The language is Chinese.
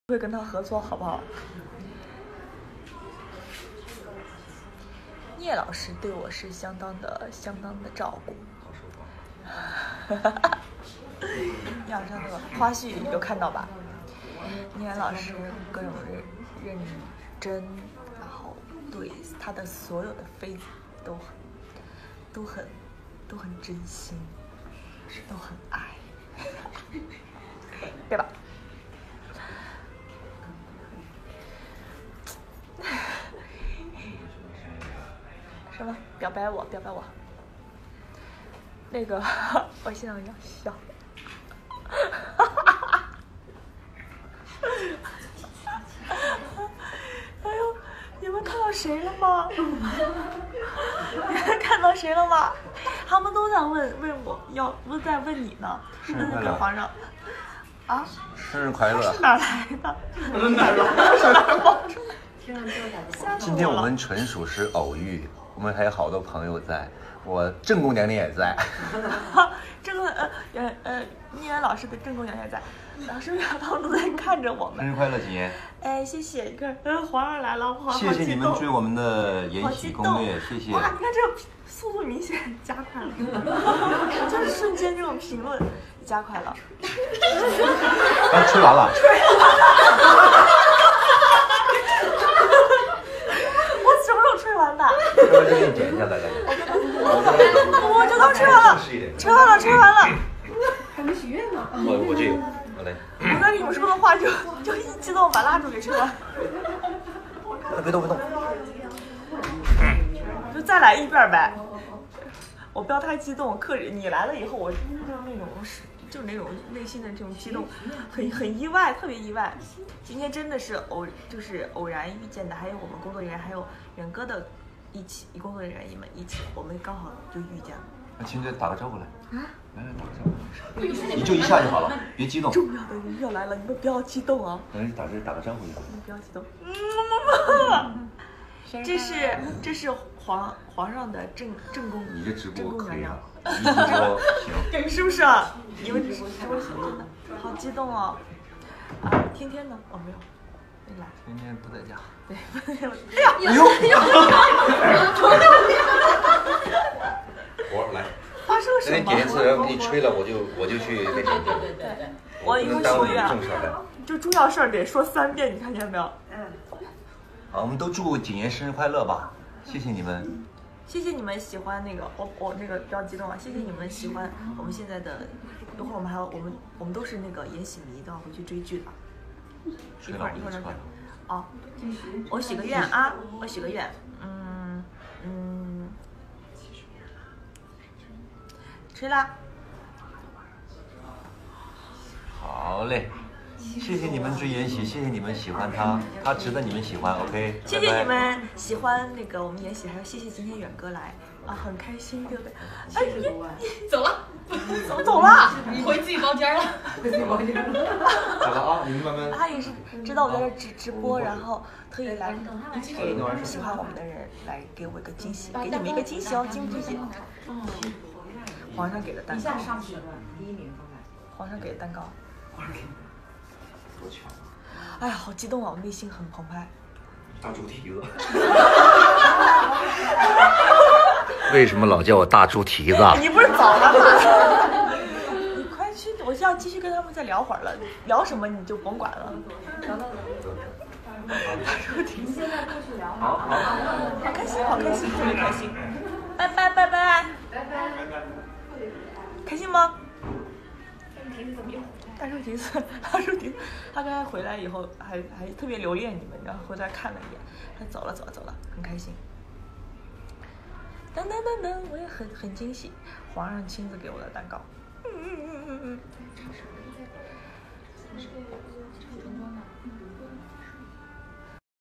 会跟他合作，好不好？聂老师对我是相当的照顾。聂老师那个花絮有看到吧？聂老师各种认真，然后对他的所有的妃子都很真心，都很爱，对吧？什么？表白我？那个，我现在要笑。哎呦，你们看到谁了吗？你们看到谁了吗？他们都在问我，不是在问你呢？那个皇上。啊？ 生日快乐！ 是哪来的？ 今天我们纯属是偶遇，我们还有好多朋友在，我正宫娘娘也在。 正宫聂远老师的正宫娘娘也在，老师他们都在看着我们。 生日快乐，谨言！ 哎，谢谢！你看，皇上来了， 谢谢你们追我们的《延禧攻略》，谢谢。 哇，你看这个速度明显加快了，就是瞬间这种评论加快了。 哎，吹完了。 我什么时候吹完的？ 这个给你剪一下来。 我这都吹完了，吹完了。 还没许愿呢。 我这有，我来。 我跟你们说的话就一激动把蜡烛给吹完。 别动。 就再来一遍呗。我不要太激动，你来了以后，我就是那种内心的这种激动，很意外，特别意外。今天真的是偶然遇见的，还有我们工作人员，还有远哥的工作人员们一起，我们刚好就遇见了。 那亲嘴打个招呼来。来打个招呼。你就一下就好了，别激动。 重要的人要来了，你们不要激动啊！ 打个招呼就好。 你不要激动。这是皇上的正宫。 你这直播可以啊， 行，是不是？你们直播行，真的好激动哦！啊，天天呢？哦，没有，没来。 天天不在家。 对， 哎呦！我来。 发生了什么？ 那点一次，然后给你吹了，我就去那什么。 对。我以后许愿，就重要事儿得说3遍，你看见没有？ 好，我们都祝谨言生日快乐吧！谢谢你们。 谢谢你们喜欢那个，我那个比较激动啊！谢谢你们喜欢我们现在的，一会儿我们还有我们都是那个延禧迷，都要回去追剧的。一会儿再说。哦，我许个愿啊！我许个愿，吹啦！ 好嘞。谢谢你们追延禧，谢谢你们喜欢他，他值得你们喜欢 ，OK。 谢谢你们喜欢那个我们延禧，还有谢谢今天远哥来啊，很开心，对不对？哎呀， 走了， 怎么走了？ 回自己包间了。 好了啊，你们慢慢。 他也是知道我在这直播，然后特意来给喜欢我们的人来给我一个惊喜，给你们一个惊喜哦，惊不惊喜？皇上给的蛋糕。一下上去了，第1名方来。皇上给的蛋糕。 多巧！ 哎呀，好激动啊！我内心很澎湃。 大猪蹄子。为什么老叫我大猪蹄子？ 你不是早了吗？你快去！我就要继续跟他们再聊会儿了，聊什么你就甭管了。聊到大猪蹄子。现在过去聊。好开心，好开心，特别开心。拜拜。开心吗？大猪蹄子，他刚才回来以后还特别留恋你们，然后回来看了一眼，他走了，很开心。噔，我也很惊喜，皇上亲自给我的蛋糕。